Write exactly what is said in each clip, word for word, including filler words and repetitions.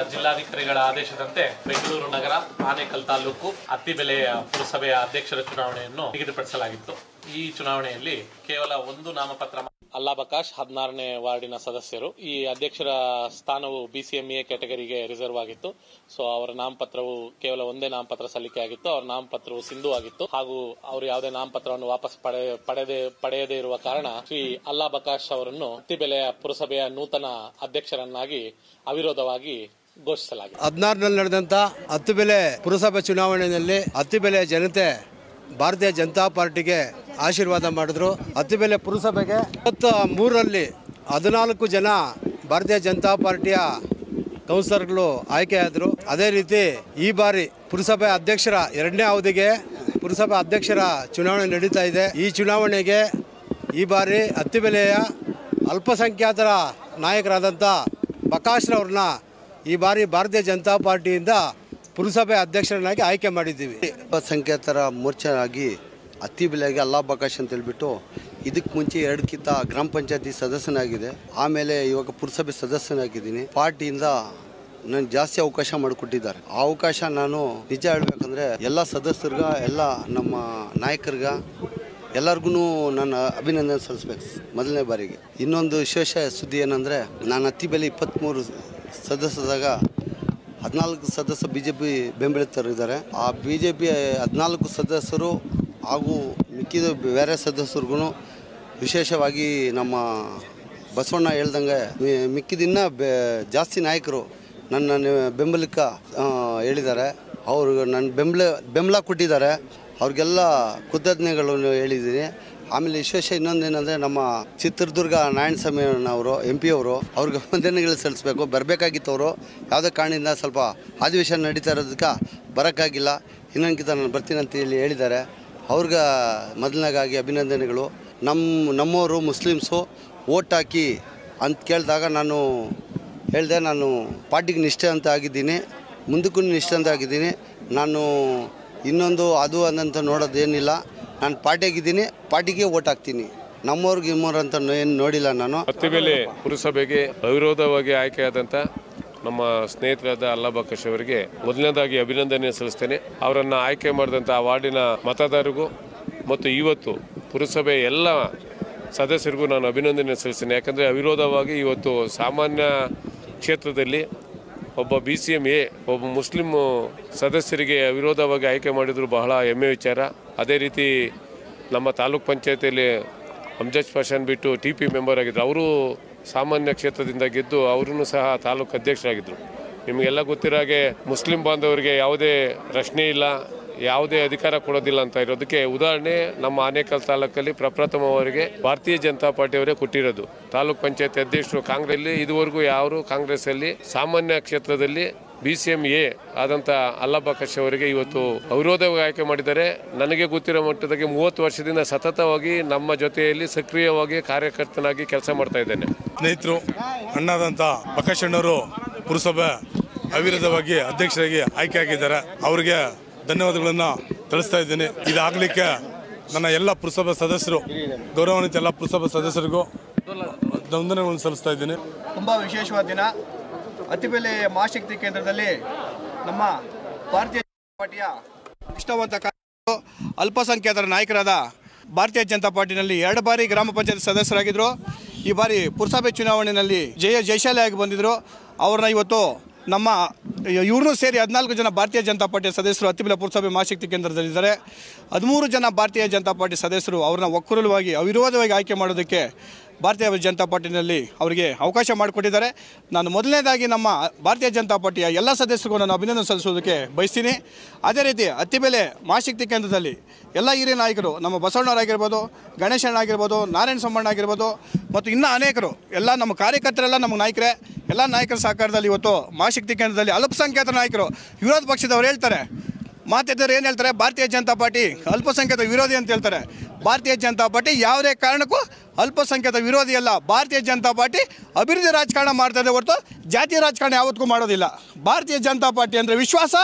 ಜಿಲ್ಲಾಧಿಕಾರಿಗಳ ಆದೇಶದಂತೆ ಬೆಂಗಳೂರು ನಗರ ಆನೇಕಲ್ ತಾಲೂಕು ಅತ್ತಿಬೆಲೆಯ ಪುರಸಭೆಯ ಅಧ್ಯಕ್ಷರ ಚುನಾವಣೆಯನ್ನು ನಿಗದಿಪಡಿಸಲಾಗಿತ್ತು. ಈ ಚುನಾವಣೆಯಲ್ಲಿ ಕೇವಲ ಒಂದು ನಾಮಪತ್ರ ಅಲ್ಲಾಬಕಾಶ್ ಹದಿನಾರನೇ ವಾರ್ಡಿನ ಸದಸ್ಯರು. ಈ ಅಧ್ಯಕ್ಷರ ಸ್ಥಾನವು ಬಿಸಿಎಂಇ ಕ್ಯಾಟಗರಿಗೆ ರಿಸರ್ವ್ ಆಗಿತ್ತು. ಸೊ ಅವರ ನಾಮಪತ್ರವು ಕೇವಲ ಒಂದೇ ನಾಮಪತ್ರ ಸಲ್ಲಿಕೆ ಆಗಿತ್ತು. ಅವರ ನಾಮಪತ್ರವು ಸಿಂಧು ಆಗಿತ್ತು ಹಾಗೂ ಅವರು ಯಾವುದೇ ನಾಮಪತ್ರವನ್ನು ವಾಪಸ್ ಪಡೆದೇ ಪಡೆಯದೇ ಇರುವ ಕಾರಣ ಶ್ರೀ ಅಲ್ಲಾಬಕಾಶ್ ಅವರನ್ನು ಅತ್ತಿಬೆಲೆಯ ಪುರಸಭೆಯ ನೂತನ ಅಧ್ಯಕ್ಷರನ್ನಾಗಿ ಅವಿರೋಧವಾಗಿ ಘೋಷಿಸಲಾಗಿದೆ. ಹದಿನಾರರಲ್ಲಿ ನಡೆದಂತ ಅತ್ತಿಬೆಲೆ ಪುರಸಭೆ ಚುನಾವಣೆಯಲ್ಲಿ ಅತ್ತಿಬೆಲೆ ಜನತೆ ಭಾರತೀಯ ಜನತಾ ಪಾರ್ಟಿಗೆ ಆಶೀರ್ವಾದ ಮಾಡಿದ್ರು. ಅತ್ತಿಬೆಲೆ ಪುರಸಭೆಗೆ ಇಪ್ಪತ್ತ ಮೂರರಲ್ಲಿ ಹದಿನಾಲ್ಕು ಜನ ಭಾರತೀಯ ಜನತಾ ಪಾರ್ಟಿಯ ಕೌನ್ಸಿಲರ್ಗಳು ಆಯ್ಕೆಯಾದರು. ಅದೇ ರೀತಿ ಈ ಬಾರಿ ಪುರಸಭೆ ಅಧ್ಯಕ್ಷರ ಎರಡನೇ ಅವಧಿಗೆ ಪುರಸಭೆ ಅಧ್ಯಕ್ಷರ ಚುನಾವಣೆ ನಡೀತಾ ಇದೆ. ಈ ಚುನಾವಣೆಗೆ ಈ ಬಾರಿ ಅತ್ತಿಬೆಲೆಯ ಅಲ್ಪಸಂಖ್ಯಾತರ ನಾಯಕರಾದಂಥ ಬಕಾಶ್ರವ್ರನ್ನ ಈ ಬಾರಿ ಭಾರತೀಯ ಜನತಾ ಪಾರ್ಟಿಯಿಂದ ಪುರಸಭೆ ಅಧ್ಯಕ್ಷರನ್ನಾಗಿ ಆಯ್ಕೆ ಮಾಡಿದ್ದೀವಿ. ಅಲ್ಪಸಂಖ್ಯಾತರ ಮೋರ್ಚಾಗಿ ಅತ್ತಿಬೆಲೆಗೆ ಅಲ್ಲಾಬಕಾಶ್ ಅಂತ ಹೇಳ್ಬಿಟ್ಟು ಇದಕ್ಕೆ ಮುಂಚೆ ಎರಡಕ್ಕಿಂತ ಗ್ರಾಮ ಪಂಚಾಯತಿ ಸದಸ್ಯನಾಗಿದೆ, ಆಮೇಲೆ ಇವಾಗ ಪುರಸಭೆ ಸದಸ್ಯನಾಗಿದ್ದೀನಿ. ಪಾರ್ಟಿಯಿಂದ ನನಗೆ ಜಾಸ್ತಿ ಅವಕಾಶ ಮಾಡಿಕೊಟ್ಟಿದ್ದಾರೆ. ಆ ಅವಕಾಶ ನಾನು ನಿಜ ಹೇಳ್ಬೇಕಂದ್ರೆ ಎಲ್ಲ ಸದಸ್ಯರ್ಗ, ಎಲ್ಲ ನಮ್ಮ ನಾಯಕರ್ಗ ಎಲ್ಲರಿಗೂ ನಾನು ಅಭಿನಂದನೆ ಸಲ್ಲಿಸ್ಬೇಕು ಮೊದಲನೇ ಬಾರಿಗೆ. ಇನ್ನೊಂದು ವಿಶೇಷ ಸುದ್ದಿ ಏನಂದರೆ, ನಾನು ಅತ್ತಿಬೆಲೆ ಇಪ್ಪತ್ತ್ಮೂರು ಸದಸ್ಯರಾಗ ಹದಿನಾಲ್ಕು ಸದಸ್ಯರು ಬಿ ಜೆ ಪಿ ಬೆಂಬಲಿತರಿದ್ದಾರೆ. ಆ ಬಿ ಜೆ ಪಿ ಹದಿನಾಲ್ಕು ಸದಸ್ಯರು ಹಾಗೂ ಮಿಕ್ಕಿದ ಬೇರೆ ಸದಸ್ಯರಿಗೂ ವಿಶೇಷವಾಗಿ ನಮ್ಮ ಬಸವಣ್ಣ ಹೇಳ್ದಂಗೆ ಮಿಕ್ಕಿದಿನ್ನ ಬೆ ಜಾಸ್ತಿ ನಾಯಕರು ನನ್ನ ಬೆಂಬಲಿಕ ಹೇಳಿದ್ದಾರೆ. ಅವರು ನನ್ನ ಬೆಂಬಲ ಬೆಂಬಲ ಕೊಟ್ಟಿದ್ದಾರೆ. ಅವ್ರಿಗೆಲ್ಲ ಕೃತಜ್ಞತೆಗಳನ್ನು ಹೇಳಿದ್ದೀನಿ. ಆಮೇಲೆ ವಿಶೇಷ ಇನ್ನೊಂದೇನೆಂದರೆ, ನಮ್ಮ ಚಿತ್ರದುರ್ಗ ನಾರಾಯಣಸ್ವಾಮಿಯವರು ಎಂ ಪಿ ಅವರು ಅವ್ರಿಗೆ ವಂದನೆಗಳು ಸಲ್ಲಿಸಬೇಕು. ಬರಬೇಕಾಗಿತ್ತು. ಅವರು ಯಾವುದೇ ಕಾರಣದಿಂದ ಸ್ವಲ್ಪ ಅಧಿವೇಶನ ನಡೀತಾ ಇರೋದಕ್ಕೆ ಬರೋಕ್ಕಾಗಿಲ್ಲ. ಇನ್ನೊಂದ್ಕಿಂತ ನಾನು ಬರ್ತೀನಿ ಅಂತ ಹೇಳಿ ಹೇಳಿದ್ದಾರೆ. ಅವ್ರಿಗೆ ಮೊದಲನೇಗಾಗಿ ಅಭಿನಂದನೆಗಳು. ನಮ್ಮ ನಮ್ಮವರು ಮುಸ್ಲಿಮ್ಸು ಓಟ್ ಹಾಕಿ ಅಂತ ಕೇಳಿದಾಗ ನಾನು ಹೇಳಿದೆ, ನಾನು ಪಾರ್ಟಿಗೆ ನಿಷ್ಠೆ ಅಂತ ಆಗಿದ್ದೀನಿ, ಮುಂದಕ್ಕೂ ನಿಷ್ಠೆ ಅಂತ ಆಗಿದ್ದೀನಿ. ನಾನು ಇನ್ನೊಂದು ಅದು ಅನ್ನಂತ ನೋಡೋದೇನಿಲ್ಲ. ನಾನು ಪಾರ್ಟಿಯಾಗಿದ್ದೀನಿ, ಪಾರ್ಟಿಗೆ ಓಟ್ ಹಾಕ್ತೀನಿ. ನಮ್ಮವ್ರಿಗೆ ಇಮ್ಮವ್ರು ಅಂತ ಏನು ನೋಡಿಲ್ಲ ನಾನು. ಅತ್ತಿಬೆಲೆ ಪುರಸಭೆಗೆ ಅವಿರೋಧವಾಗಿ ಆಯ್ಕೆಯಾದಂಥ ನಮ್ಮ ಸ್ನೇಹಿತರಾದ ಅಲ್ಲಾಬಕಾಶ್ ಅವರಿಗೆ ಮೊದಲನೇದಾಗಿ ಅಭಿನಂದನೆ ಸಲ್ಲಿಸ್ತೇನೆ. ಅವರನ್ನು ಆಯ್ಕೆ ಮಾಡಿದಂಥ ವಾರ್ಡಿನ ಮತದಾರರಿಗೂ ಮತ್ತು ಇವತ್ತು ಪುರಸಭೆ ಎಲ್ಲ ಸದಸ್ಯರಿಗೂ ನಾನು ಅಭಿನಂದನೆ ಸಲ್ಲಿಸ್ತೇನೆ. ಯಾಕಂದರೆ ಅವಿರೋಧವಾಗಿ ಇವತ್ತು ಸಾಮಾನ್ಯ ಕ್ಷೇತ್ರದಲ್ಲಿ ಒಬ್ಬ ಬಿ ಸಿ ಎಮ್ ಎ ಒಬ್ಬ ಮುಸ್ಲಿಂ ಸದಸ್ಯರಿಗೆ ವಿರೋಧವಾಗಿ ಆಯ್ಕೆ ಮಾಡಿದ್ರು ಬಹಳ ಹೆಮ್ಮೆ ವಿಚಾರ. ಅದೇ ರೀತಿ ನಮ್ಮ ತಾಲೂಕ್ ಪಂಚಾಯತಿಯಲ್ಲಿ ಅಮ್ಜದ್ ಪಾಷಾನ್ ಬಿಟ್ಟು ಟಿ ಪಿ ಮೆಂಬರ್ ಆಗಿದ್ದರು. ಅವರು ಸಾಮಾನ್ಯ ಕ್ಷೇತ್ರದಿಂದ ಗೆದ್ದು ಅವರೂ ಸಹ ತಾಲೂಕು ಅಧ್ಯಕ್ಷರಾಗಿದ್ದರು. ನಿಮಗೆಲ್ಲ ಗೊತ್ತಿರೋ ಹಾಗೆ ಮುಸ್ಲಿಂ ಬಾಂಧವರಿಗೆ ಯಾವುದೇ ರಕ್ಷಣೆ ಇಲ್ಲ, ಯಾವುದೇ ಅಧಿಕಾರ ಕೊಡೋದಿಲ್ಲ ಅಂತ ಇರೋದಕ್ಕೆ ಉದಾಹರಣೆ ನಮ್ಮ ಆನೇಕಲ್ ತಾಲೂಕಲ್ಲಿ ಪ್ರಪ್ರಥಮವರೆಗೆ ಭಾರತೀಯ ಜನತಾ ಪಾರ್ಟಿಯವರೇ ಕೊಟ್ಟಿರೋದು. ತಾಲೂಕ್ ಪಂಚಾಯತ್ ಅಧ್ಯಕ್ಷರು ಕಾಂಗ್ರೆಸ್ಸಲ್ಲಿ ಇದುವರೆಗೂ ಯಾರು ಕಾಂಗ್ರೆಸ್ಸಲ್ಲಿ ಸಾಮಾನ್ಯ ಕ್ಷೇತ್ರದಲ್ಲಿ ಬಿ ಸಿ ಎಂ ಎ ಆದಂಥ ಅಲ್ಲಾಬಕಾಶ್ ಅವರಿಗೆ ಇವತ್ತು ಅವಿರೋಧವಾಗಿ ಆಯ್ಕೆ ಮಾಡಿದ್ದಾರೆ. ನನಗೆ ಗೊತ್ತಿರೋ ಮಟ್ಟದಾಗಿ ಮೂವತ್ತು ವರ್ಷದಿಂದ ಸತತವಾಗಿ ನಮ್ಮ ಜೊತೆಯಲ್ಲಿ ಸಕ್ರಿಯವಾಗಿ ಕಾರ್ಯಕರ್ತನಾಗಿ ಕೆಲಸ ಮಾಡ್ತಾ ಇದ್ದೇನೆ. ಸ್ನೇಹಿತರು ಅಣ್ಣಾದಂಥ ಬಕಾಶ್ ಅಣ್ಣವರು ಪುರಸಭೆ ಅವಿರೋಧವಾಗಿ ಅಧ್ಯಕ್ಷರಾಗಿ ಆಯ್ಕೆ ಆಗಿದ್ದಾರೆ. ಅವರಿಗೆ ಧನ್ಯವಾದಗಳನ್ನು ತಿಳಿಸ್ತಾ ಇದ್ದೀನಿ. ಇದಾಗಲಿಕ್ಕೆ ನನ್ನ ಎಲ್ಲ ಪುರಸಭೆ ಸದಸ್ಯರು, ಗೌರವಾನ್ವಿತ ಎಲ್ಲ ಪುರಸಭೆ ಸದಸ್ಯರಿಗೂ ವಂದನೆಗಳನ್ನು ಸಲ್ಲಿಸ್ತಾ ಇದ್ದೀನಿ. ತುಂಬ ವಿಶೇಷವಾದ ದಿನ. ಅತ್ತಿಬೆಲೆ ಮಹಾಶಕ್ತಿ ಕೇಂದ್ರದಲ್ಲಿ ನಮ್ಮ ಭಾರತೀಯ ಜನತಾ ಪಾರ್ಟಿಯ ನಿಷ್ಠಾವಂತ ಕಾರ್ಯಕರ್ತರು, ಅಲ್ಪಸಂಖ್ಯಾತರ ನಾಯಕರಾದ ಭಾರತೀಯ ಜನತಾ ಪಾರ್ಟಿನಲ್ಲಿ ಎರಡು ಬಾರಿ ಗ್ರಾಮ ಪಂಚಾಯತ್ ಸದಸ್ಯರಾಗಿದ್ದರು. ಈ ಬಾರಿ ಪುರಸಭೆ ಚುನಾವಣೆಯಲ್ಲಿ ಜಯ ಜಯಶಾಲಿಯಾಗಿ ಬಂದಿದ್ದರು. ಅವ್ರನ್ನ ಇವತ್ತು ನಮ್ಮ ಇವ್ರನ್ನೂ ಸೇರಿ ಹದಿನಾಲ್ಕು ಜನ ಭಾರತೀಯ ಜನತಾ ಪಾರ್ಟಿಯ ಸದಸ್ಯರು ಅತ್ತಿಬೆಲೆ ಪುರಸಭೆ ಮಹಾಶಕ್ತಿ ಕೇಂದ್ರದಲ್ಲಿದ್ದಾರೆ. ಹದಿಮೂರು ಜನ ಭಾರತೀಯ ಜನತಾ ಪಾರ್ಟಿ ಸದಸ್ಯರು ಅವ್ರನ್ನ ಒಕ್ಕೂಲವಾಗಿ ಅವಿರೋಧವಾಗಿ ಆಯ್ಕೆ ಮಾಡೋದಕ್ಕೆ ಭಾರತೀಯ ಜನತಾ ಪಾರ್ಟಿನಲ್ಲಿ ಅವರಿಗೆ ಅವಕಾಶ ಮಾಡಿಕೊಟ್ಟಿದ್ದಾರೆ. ನಾನು ಮೊದಲನೇದಾಗಿ ನಮ್ಮ ಭಾರತೀಯ ಜನತಾ ಪಾರ್ಟಿಯ ಎಲ್ಲ ಸದಸ್ಯರಿಗೂ ನಾನು ಅಭಿನಂದನೆ ಸಲ್ಲಿಸೋದಕ್ಕೆ ಬಯಸ್ತೀನಿ. ಅದೇ ರೀತಿ ಅತ್ತಿಬೆಲೆ ಮಹಾಶಕ್ತಿ ಕೇಂದ್ರದಲ್ಲಿ ಎಲ್ಲ ಹಿರಿಯ ನಾಯಕರು, ನಮ್ಮ ಬಸವಣ್ಣವರಾಗಿರ್ಬೋದು, ಗಣೇಶಣ್ಣ ಆಗಿರ್ಬೋದು, ನಾರಾಯಣ ಸ್ವಾಮಣ್ಣ ಆಗಿರ್ಬೋದು ಮತ್ತು ಇನ್ನೂ ಅನೇಕರು ಎಲ್ಲ ನಮ್ಮ ಕಾರ್ಯಕರ್ತರೆಲ್ಲ ನಮ್ಮ ನಾಯಕರೇ. ಎಲ್ಲ ನಾಯಕರ ಸಹಕಾರದಲ್ಲಿ ಇವತ್ತು ಮಹಾಶಕ್ತಿ ಕೇಂದ್ರದಲ್ಲಿ ಅಲ್ಪಸಂಖ್ಯಾತ ನಾಯಕರು, ವಿರೋಧ ಪಕ್ಷದವ್ರು ಹೇಳ್ತಾರೆ, ಮಾತೆದರು ಏನು ಹೇಳ್ತಾರೆ, ಭಾರತೀಯ ಜನತಾ ಪಾರ್ಟಿ ಅಲ್ಪಸಂಖ್ಯಾತ ವಿರೋಧಿ ಅಂತ ಹೇಳ್ತಾರೆ. ಭಾರತೀಯ ಜನತಾ ಪಾರ್ಟಿ ಯಾವುದೇ ಕಾರಣಕ್ಕೂ ಅಲ್ಪಸಂಖ್ಯಾತ ವಿರೋಧಿ ಅಲ್ಲ. ಭಾರತೀಯ ಜನತಾ ಪಾರ್ಟಿ ಅಭಿವೃದ್ಧಿ ರಾಜಕಾರಣ ಮಾಡ್ತಾ ಇದೆ ಹೊರತು ಜಾತಿ ರಾಜಕಾರಣ ಯಾವತ್ತೂ ಮಾಡೋದಿಲ್ಲ. ಭಾರತೀಯ ಜನತಾ ಪಾರ್ಟಿ ಅಂದರೆ ವಿಶ್ವಾಸ,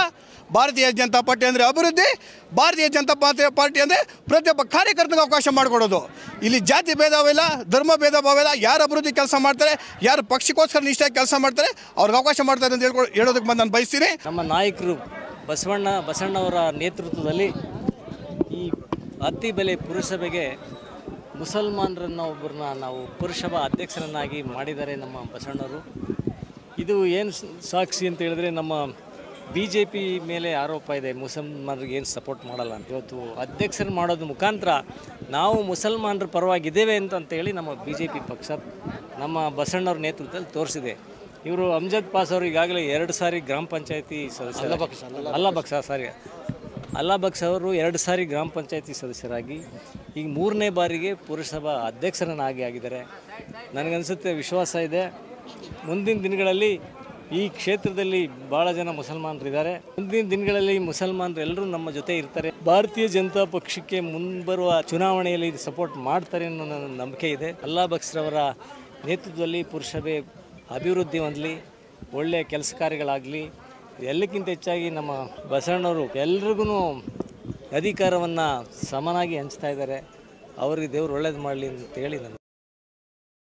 ಭಾರತೀಯ ಜನತಾ ಪಾರ್ಟಿ ಅಂದರೆ ಅಭಿವೃದ್ಧಿ, ಭಾರತೀಯ ಜನತಾ ಪಾರ್ಟಿ ಪಾರ್ಟಿ ಅಂದರೆ ಪ್ರತಿಯೊಬ್ಬ ಕಾರ್ಯಕರ್ತನಿಗೆ ಅವಕಾಶ ಮಾಡಿಕೊಡೋದು. ಇಲ್ಲಿ ಜಾತಿ ಭೇದವಿಲ್ಲ, ಧರ್ಮ ಭೇದ ಭಾವ ಇಲ್ಲ. ಯಾರು ಅಭಿವೃದ್ಧಿ ಕೆಲಸ ಮಾಡ್ತಾರೆ, ಯಾರು ಪಕ್ಷಕ್ಕೋಸ್ಕರ ನಿಷ್ಠಾಗಿ ಕೆಲಸ ಮಾಡ್ತಾರೆ ಅವ್ರಿಗೆ ಅವಕಾಶ ಮಾಡ್ತಾರೆ ಅಂತ ಹೇಳ್ಕೊಂಡು ಹೇಳೋದಕ್ಕೆ ಬಂದು ನಾನು ಬಯಸ್ತೀನಿ. ನಮ್ಮ ನಾಯಕರು ಬಸವಣ್ಣ ಬಸವಣ್ಣವರ ನೇತೃತ್ವದಲ್ಲಿ ಈ ಅತ್ತಿಬೆಲೆ ಪುರಸಭೆಗೆ ಮುಸಲ್ಮಾನರನ್ನ ಒಬ್ಬರನ್ನ ನಾವು ಪುರಸಭಾ ಅಧ್ಯಕ್ಷರನ್ನಾಗಿ ಮಾಡಿದ್ದಾರೆ ನಮ್ಮ ಬಸವಣ್ಣವರು. ಇದು ಏನು ಸಾಕ್ಷಿ ಅಂತ ಹೇಳಿದ್ರೆ, ನಮ್ಮ ಬಿ ಜೆ ಪಿ ಮೇಲೆ ಆರೋಪ ಇದೆ ಮುಸಲ್ಮಾನರಿಗೆ ಏನು ಸಪೋರ್ಟ್ ಮಾಡಲ್ಲ ಅಂತ. ಇವತ್ತು ಅಧ್ಯಕ್ಷರು ಮಾಡೋದ್ರ ಮುಖಾಂತರ ನಾವು ಮುಸಲ್ಮಾನರ ಪರವಾಗಿದ್ದೇವೆ ಅಂತ ಅಂತೇಳಿ ನಮ್ಮ ಬಿ ಜೆ ಪಿ ಪಕ್ಷ ನಮ್ಮ ಬಸವಣ್ಣವ್ರ ನೇತೃತ್ವದಲ್ಲಿ ತೋರಿಸಿದೆ. ಇವರು ಅಮ್ಜದ್ ಪಾಸ್ ಅವರು ಈಗಾಗಲೇ ಎರಡು ಸಾರಿ ಗ್ರಾಮ ಪಂಚಾಯತಿ ಸದಸ್ಯರು, ಅಲ್ಲಾ ಬಕ್ಷ ಸಾರಿ ಅಲ್ಲಾ ಬಕ್ಷ ಅವರು ಎರಡು ಸಾರಿ ಗ್ರಾಮ ಪಂಚಾಯತಿ ಸದಸ್ಯರಾಗಿ ಈಗ ಮೂರನೇ ಬಾರಿಗೆ ಪುರಸಭಾ ಅಧ್ಯಕ್ಷರನ್ನಾಗಿ ಆಗಿದ್ದಾರೆ. ನನಗನ್ಸುತ್ತೆ, ವಿಶ್ವಾಸ ಇದೆ, ಮುಂದಿನ ದಿನಗಳಲ್ಲಿ ಈ ಕ್ಷೇತ್ರದಲ್ಲಿ ಭಾಳ ಜನ ಮುಸಲ್ಮಾನರಿದ್ದಾರೆ. ಮುಂದಿನ ದಿನಗಳಲ್ಲಿ ಮುಸಲ್ಮಾನರು ಎಲ್ಲರೂ ನಮ್ಮ ಜೊತೆ ಇರ್ತಾರೆ. ಭಾರತೀಯ ಜನತಾ ಪಕ್ಷಕ್ಕೆ ಮುಂಬರುವ ಚುನಾವಣೆಯಲ್ಲಿ ಸಪೋರ್ಟ್ ಮಾಡ್ತಾರೆ ಅನ್ನೋ ನನ್ನ ನಂಬಿಕೆ ಇದೆ. ಅಲ್ಲಾ ಬಕ್ಸ್ರವರ ನೇತೃತ್ವದಲ್ಲಿ ಪುರಸಭೆ ಅಭಿವೃದ್ಧಿ ಹೊಂದಲಿ, ಒಳ್ಳೆಯ ಕೆಲಸ ಕಾರ್ಯಗಳಾಗಲಿ. ಎಲ್ಲಕ್ಕಿಂತ ಹೆಚ್ಚಾಗಿ ನಮ್ಮ ಬಸವಣ್ಣವರು ಎಲ್ರಿಗೂ ಅಧಿಕಾರವನ್ನು ಸಮನಾಗಿ ಹಂಚ್ತಾ ಇದ್ದಾರೆ. ಅವರಿಗೆ ದೇವರು ಒಳ್ಳೇದು ಮಾಡಲಿ ಅಂತೇಳಿ ನಾನು